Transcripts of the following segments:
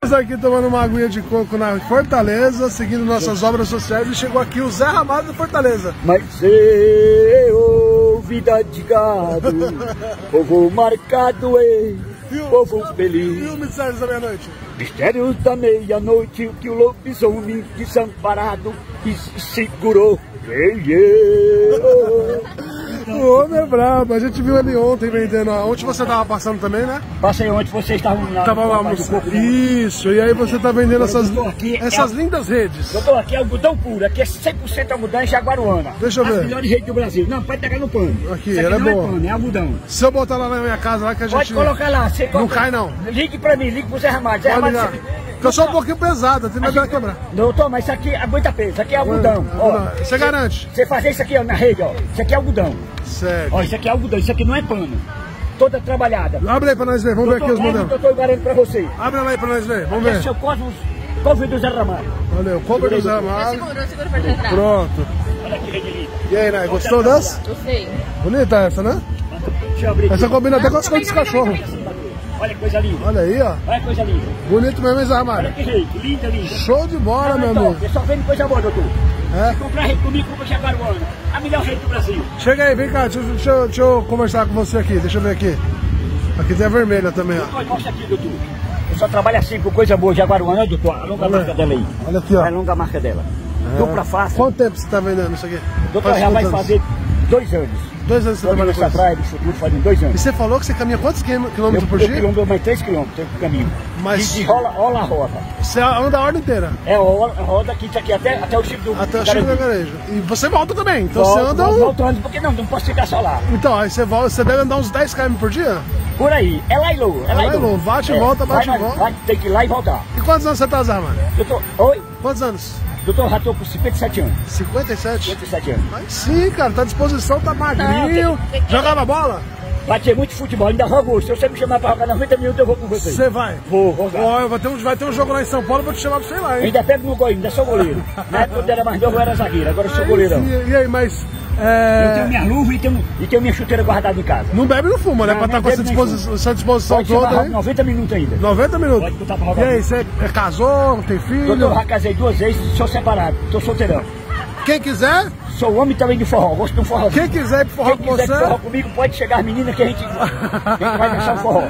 Estamos aqui tomando uma aguinha de coco na Fortaleza, seguindo nossas obras sociais, e chegou aqui o Zé Ramalho da Fortaleza. Mas eu, vida de gado, povo marcado e povo feliz. E o Mistério da Meia-Noite? Mistérios da meia-noite, que o lobisomem desamparado segurou. O homem é brabo, a gente viu ele ontem vendendo. Ontem você estava passando também, né? Passei ontem, vocês estavam lá. Tava lá isso, e aí você está vendendo essas lindas redes. Doutor, aqui é algodão puro, aqui é 100% algodão em Jaguaruana. Deixa eu ver. As melhores redes do Brasil. Não, pode pegar no pano. Aqui, ela é boa. Não é pano, é algodão. Se eu botar lá na minha casa, lá que a gente... Pode colocar lá. Você não cai, não. Ligue pra mim, ligue pro Zé Ramalho. Zé Ramalho, porque eu sou um pouquinho pesado, tem medo de quebrar. Doutor, mas isso aqui é muita peso, isso aqui é algodão. Ó, você garante? Você fazer isso aqui ó, na rede, ó. Isso aqui é algodão. Sério? Ó, isso aqui é algodão, isso aqui não é pano. Toda trabalhada. Abre aí pra nós ver, vamos ver aqui os modelos. Eu tô garantindo pra você. Abre lá aí pra nós ver, vamos ver. Esse é o cover do Zé Ramalho. Olha, o cover do Zé Ramalho. Segura pra entrar. Pronto. Olha aqui, rede linda. E aí, Nai, gostou dessa? Gostei. Bonita essa, né? Deixa eu abrir aqui. Essa combina até com as cores dos cachorros. Olha que coisa linda. Olha aí, ó. Olha que coisa linda. Bonito mesmo, hein, Zé Ramalho? Olha que jeito, linda, linda. Show de bola, meu amigo. Eu só vendo coisa boa, doutor. É? Se comprar rede comigo, compra Jaguaruana. A melhor rede do Brasil. Chega aí, vem cá, deixa eu conversar com você aqui, deixa eu ver aqui. Aqui tem a vermelha também, ó. Mostra aqui, doutor. Eu só trabalho assim com coisa boa, Jaguaruana, né, doutor? Alonga a marca dela aí. Olha aqui, ó. Alonga a marca dela. Dupla face. Quanto tempo você tá vendendo isso aqui? Doutor, já vai fazer 2 anos. 2 anos você trabalha com isso? Atrás, bicho, tudo fazendo 2 anos. E você falou que você caminha quantos quilômetros por dia? Eu ando mais 3 quilômetros de caminho. Mas... De rola a roda. Você anda a hora inteira? É, roda aqui, isso aqui até o Chico do Até o Chico do Garejo. E você volta também, então volto, você anda... Voltando, porque não posso ficar só lá. Então, aí você volta, você deve andar uns 10 km por dia? Por aí, é lá e lô. É lá e lô. Bate e volta, bate e volta. Tem que ir lá e voltar. E quantos anos você tá, Zé, mano? Oi? Quantos anos? Doutor, já tô com 57 anos. 57? 57 anos. Mas sim, cara, tá à disposição, tá magrinho. Jogava bola? Bati muito futebol, ainda jogo. Se você me chamar pra jogar 90 minutos, eu vou com você. Você vai? Vou jogar. Ó, vai ter um jogo lá em São Paulo, vou te chamar pra você ir lá, hein? Ainda pego no gol, ainda sou goleiro. Na época quando era mais novo, eu era zagueiro, agora eu sou goleirão. E aí, mas... Eu tenho minha luva e tenho minha chuteira guardada em casa. Não bebe e não fuma, né? Pra estar com essa disposição toda aí. 90 minutos ainda. 90 minutos? Pode botar pra jogar. E aí, você casou, tem filho? Doutor, eu já casei 2 vezes, sou separado, tô solteirão. Quem quiser? Sou homem também de forró, gosto de um forró. Quem quiser ir pro forró com você? Quem quiser ir forró comigo, pode chegar as meninas que a gente vai dançar o forró.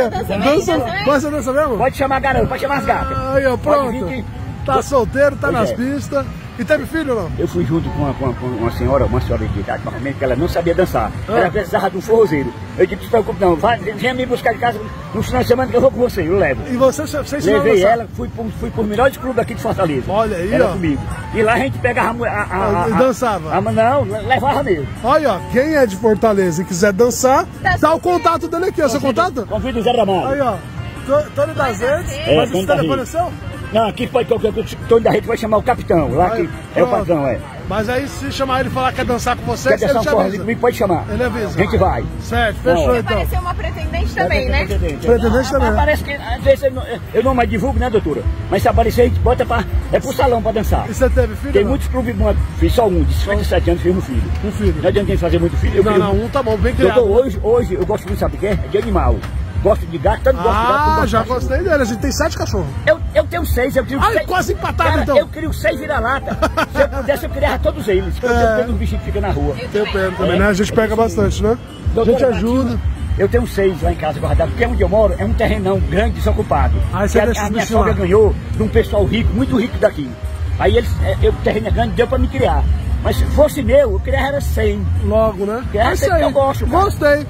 Dança mesmo? Pode chamar garoto, pode chamar as gatas. Aí, ó, pronto. Tá solteiro, tá nas pistas. E teve filho ou não? Eu fui junto com uma senhora de idade, normalmente, que ela não sabia dançar. Ela precisava de um forrozeiro. Eu disse, não se preocupe não, venha me buscar de casa no final de semana que eu vou com você, eu levo. E você ensinou a Levei dançar? Ela, fui por melhores clubes aqui de Fortaleza. Olha aí, ela ó. Comigo. E lá a gente pegava dançava? Não, levava mesmo. Olha, ó, quem é de Fortaleza e quiser dançar, tá o contato dele aqui, ó, seu contato? Convido o Zé Ramalho. Aí, ó, Tony das Redes, mas esse telefone é seu? Não, aqui pode qualquer Tony da Rede vai chamar o capitão, lá que é o patrão, é. Mas aí se chamar ele e falar que quer dançar com você, quer dançar um forró comigo, pode chamar. Ele avisa. A gente vai. Certo, fechou então. Apareceu uma pretendente também, né? Pretendente também. Parece que às vezes eu não mais divulgo, né, doutora? Mas se aparecer, a gente bota pro salão pra dançar. E você teve filho? Tem muitos clubes bons, fiz só um, de 57 anos, fiz um filho. Um filho. Não adianta fazer muito filho. Não, um tá bom, bem criado. Doutor, hoje eu gosto muito, sabe o que é? De animal. Gosto de gato, tanto gosto de gato. Já gostei dele, a gente tem 7 cachorros. Eu tenho 6, eu crio 6. Quase empatado, cara, então. Eu crio 6 vira-lata. Se eu pudesse, eu criava todos eles. Eu tenho uns bichinhos que ficam na rua. Eu pego também, né? A gente pega bastante, né? A gente ajuda. Eu tenho 6 lá em casa guardados, porque onde eu moro é um terrenão grande, desocupado. Aí você deixa a minha sogra ganhou de um pessoal rico, muito rico daqui. Aí o terreno é grande, deu pra me criar. Mas se fosse meu, eu queria era 100. Logo, né? É isso aí. Eu gosto, cara. Gostei.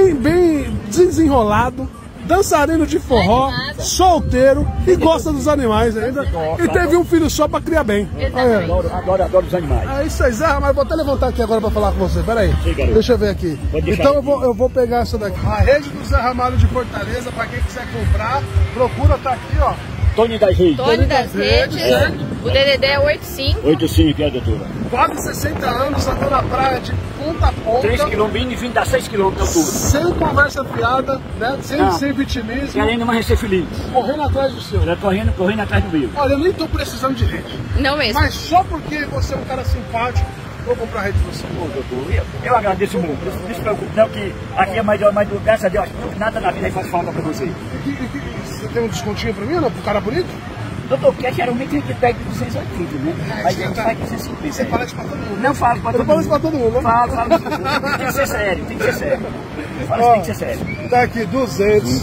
Bem desenrolado. Dançarino de forró, solteiro e gosta dos animais ainda. E teve um filho só pra criar bem. Adoro os animais. É isso aí, Zé Ramalho. Vou até levantar aqui agora pra falar com você. Pera aí. Deixa eu ver aqui. Então eu vou pegar essa daqui. A rede do Zé Ramalho de Fortaleza, pra quem quiser comprar, procura, tá aqui, ó. Tony das Redes. Tony das Redes. O DDD é 85. 85, é, doutora? Quase 60 anos, andou na praia de ponta a ponta. 3 km e vindo dá 6 km de altura. Sem conversa fiada, né? Sem vitimismo. Querendo mais ser feliz. Correndo atrás do seu. Correndo atrás do meu. Olha, eu nem tô precisando de rede. Não mesmo. Mas só porque você é um cara simpático, vou comprar rede de você. Bom, doutor, eu agradeço muito. Não se preocupe não, que aqui é mais do graças a Deus, nada na vida faz falta pra você. Você tem um descontinho pra mim ou não? Pro cara bonito? Doutor, porque geralmente a gente pega 280, né? Mas a gente faz 250. Você fala isso pra todo mundo. Não falo pra todo mundo. Não fala isso pra todo mundo, né? Falo. Tem que ser sério, tem que ser sério. Fala que tem que ser sério. Tá aqui 200,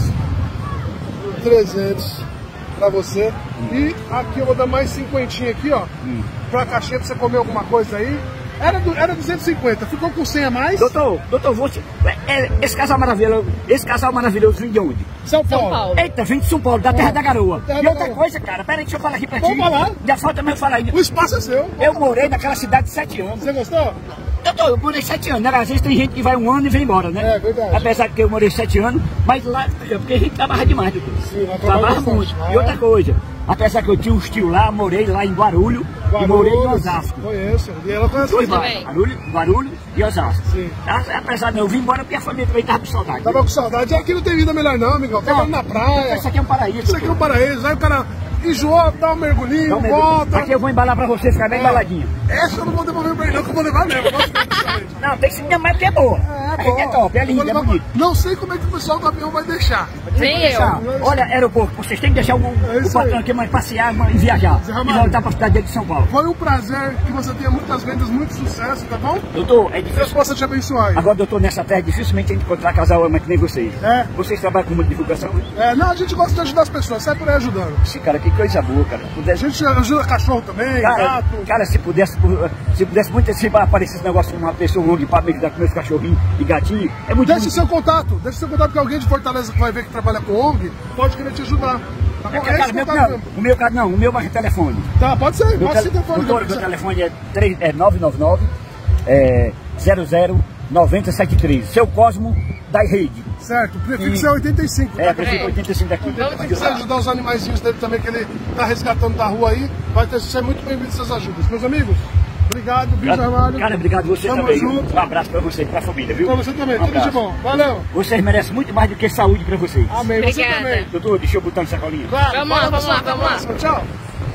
300 pra você. E aqui eu vou dar mais 50 aqui, ó. Pra caixinha pra você comer alguma coisa aí. Era 250, ficou com 100 a mais? Doutor, esse casal maravilhoso vem de onde? São Paulo. Eita, vem de São Paulo, da Terra da Garoa. Terra E da outra Garoa. coisa, cara, peraí, deixa eu falar aqui pra ti. Vamos falar. Já falta mesmo falar ainda. O espaço é seu. Eu morei naquela cidade 7 anos. Você gostou? Doutor, eu morei 7 anos, né? Às vezes tem gente que vai 1 ano e vem embora, né? É verdade. Apesar de que eu morei 7 anos, mas lá, porque a gente trabalha demais, doutor. Sim, lá Trabalha trabalha muito. bastante. E outra coisa, apesar que eu tinha uns tios lá, morei lá em Guarulhos e morei em Osasco. Conheço. E ela conhece Dois também. bairros, Guarulhos e Osasco. Sim. Apesar de eu vim embora porque a família também tava com saudade. Tava com saudade. Aqui não tem vida melhor não, amigão. Pegando na praia. Isso aqui é um paraíso. Isso aqui é um paraíso. Aí o cara enjoou, dá um mergulhinho, volta. Aqui eu vou embalar pra você ficar bem embaladinho. Essa eu não vou devolver pra ele não, que eu vou levar mesmo. Não, tem que ser minha mãe porque é boa. A gente é top, é linda, é bonita. Não sei como é que o pessoal do avião vai deixar. Nem eu. Olha, aeroporto, vocês têm que deixar o patrão aqui mais passear e viajar. E voltar pra cidade de São Paulo. Foi um prazer que você tenha muitas vendas, muito sucesso, tá bom? Doutor, é Deus difícil. possa te abençoar aí. Agora, doutor, nessa terra dificilmente a gente encontrar casal ama que nem vocês. É. Vocês trabalham com muita divulgação? Não, a gente gosta de ajudar as pessoas, sai por aí ajudando. Esse cara, que coisa boa, cara. A gente ajuda cachorro também, gato. Cara, se pudesse muito assim, aparecer esse negócio de uma pessoa longe para me dar com meus cachorrinhos e gatinhos, é muito Deixa seu contato, porque alguém de Fortaleza que vai ver que trabalha com ONG pode querer te ajudar. Tá bom? Cara, o meu vai telefone. Tá, pode ser, pode ser telefone. Doutor, meu telefone é 999 00 9073. Seu Cosmo da Rede. Certo, prefixo é 85. É, prefixo 85 daqui. Se quiser ajudar os animaizinhos dele também, que ele tá resgatando da rua aí, vai ser muito bem-vindo essas ajudas. Meus amigos, obrigado, Vídeo Armário. Cara, obrigado você Tamo também. junto. Um abraço pra você e pra família, viu? Pra você também, tudo de bom. Valeu. Vocês merecem muito mais do que saúde pra vocês. Amém, você Obrigada. também. Doutor, deixa eu botar no sacolinho. Claro, Vamos lá. Tchau.